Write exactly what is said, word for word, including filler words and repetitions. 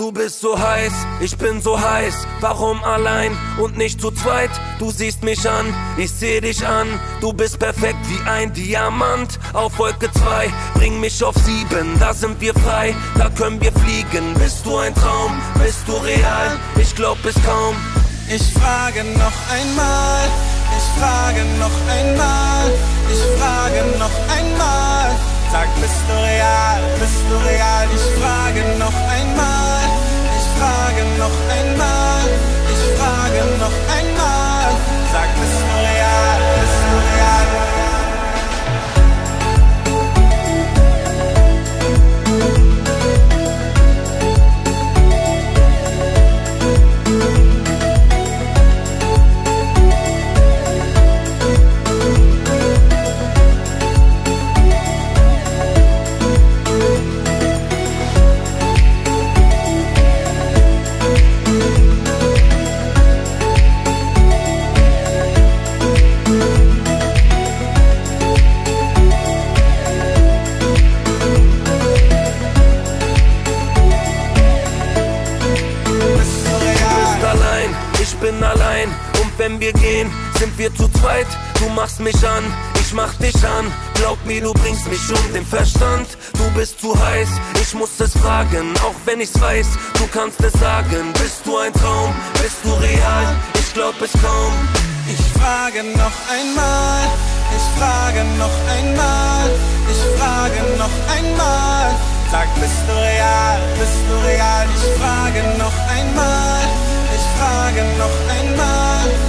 Du bist so heiß, ich bin so heiß. Warum allein und nicht zu zweit? Du siehst mich an, ich seh dich an. Du bist perfekt wie ein Diamant. Auf Wolke zwei, bring mich auf sieben. Da sind wir frei, da können wir fliegen. Bist du ein Traum, bist du real? Ich glaub es kaum. Ich frage noch einmal, ich frage noch einmal, ich frage noch einmal. Sag, bist du real, bist du real? Ich frage noch einmal, ich frage noch einmal, ich frage noch einmal. Sag, bist du real, bist du real? Bin allein und wenn wir gehen, sind wir zu zweit. Du machst mich an, ich mach dich an. Glaub mir, du bringst mich um den Verstand. Du bist zu heiß, ich muss es fragen, auch wenn ich's weiß, du kannst es sagen. Bist du ein Traum, bist du real? Ich glaub es kaum. Ich frage noch einmal, ich frage noch einmal, ich frage noch einmal. Sag, bist du real, bist du real? Ich frage noch einmal, ich frage noch einmal.